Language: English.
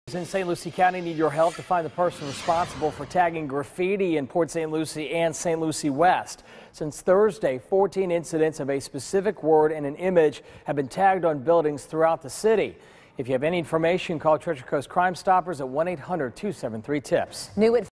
In St. Lucie County need your help to find the person responsible for tagging graffiti in Port St. Lucie and St. Lucie West. Since Thursday, 14 incidents of a specific word and an image have been tagged on buildings throughout the city. If you have any information, call Treasure Coast Crime Stoppers at 1-800-273-TIPS.